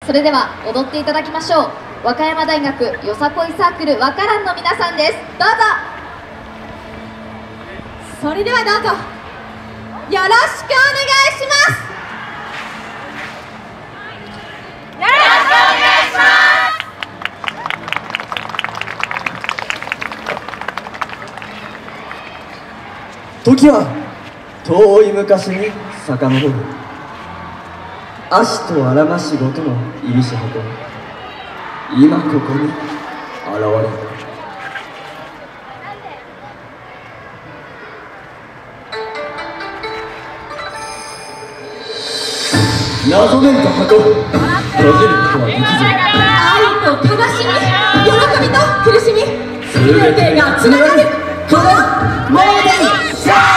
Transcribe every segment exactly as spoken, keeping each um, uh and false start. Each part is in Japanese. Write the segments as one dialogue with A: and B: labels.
A: それでは踊っていただきましょう。和歌山大学よさこいサークルわからんの皆さんです。どうぞ。
B: それではどうぞよろしくお願いします。よろしくお願いします。
C: 時は遠い昔に遡る。足とあらま仕事の入りし運ぶ。今ここに現れる。謎めいた箱、閉じることはできず、
B: 愛と悲しみ、喜びと苦しみ、すべてがつながるこのモーデンシャー。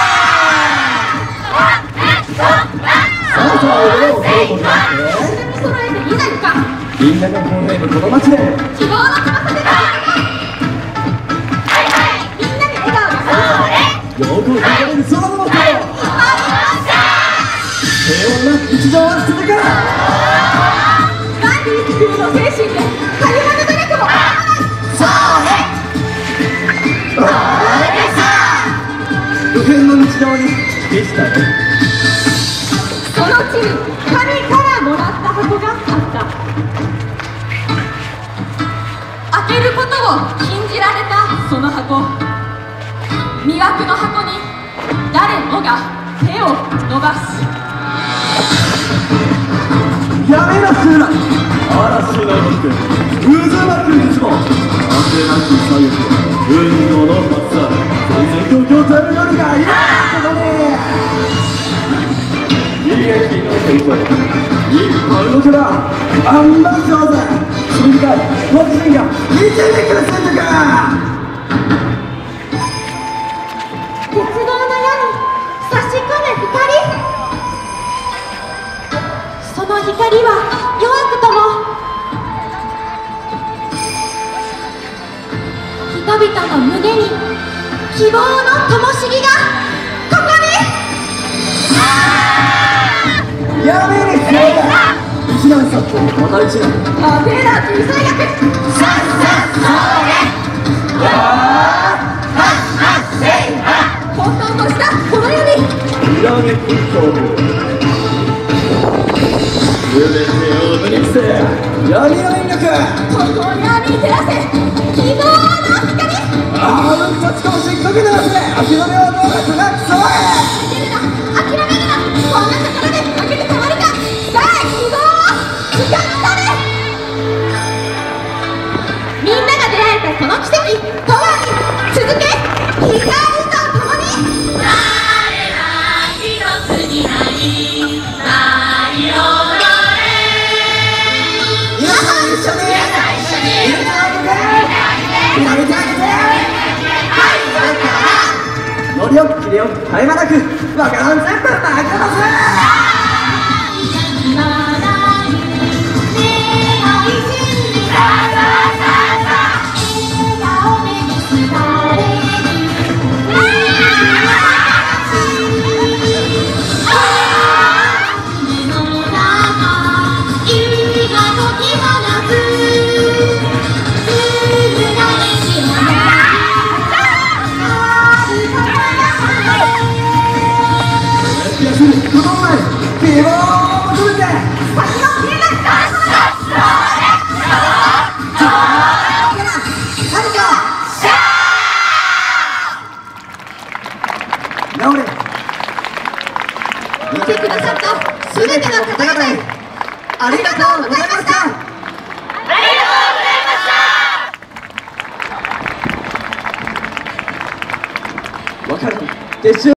C: さあさあ踊ろう、踊ろう、踊ろう。
B: 揃えていざ行か。
C: みんなが微笑むこの街で
B: 希望の翼でみんなに笑顔が
C: よく流れる空の中、平和な日常は続く。
B: ガンディーの精神でたゆまぬ努力も
C: そうね。不変の日常にできたね。
B: その地に神からもらった箱があった。開けることを禁じられたその箱、魅惑の箱に誰もが手を伸ばす。
C: やめなすな。嵐の動く渦巻くいつも果てなき左右、運動の発散、全然東京タイム乗りがいるここに悲劇の戦争、一般のからアンバサダー、それが私が導くするのか。
B: 鉄道の矢に差し込む光、その光は弱くとも人々の胸に希望の灯火がここに。
C: やめにせよだ。一難去ってまた一難。
B: アテーナ小さい役さっさっそれわーはっはっせいは混沌としたこの世に
C: 裏切り勝負、全てを塗りつせ闇の引力、
B: ここに闇に照らせ希望の光。
C: ああうんたちかもしっかけ鳴らせ、諦めはどうだくなくそえ。
B: 諦めるな、諦めるな、こんなところで負けてたまるか。さあ希望をつかみ取れ。みんなが出会えたこの奇跡、パワーに続け、光とともに。誰が一つになり舞い踊れ。
C: 皆さん一緒に
B: 皆さん一緒に
C: みんなを向けみなみてあげて、乗りよく切れよく絶え間なくわからん全部投げ出せ。
B: 見てくださったすべての方々へありがとうございました。ありがとうございました。
C: わかる。撤収。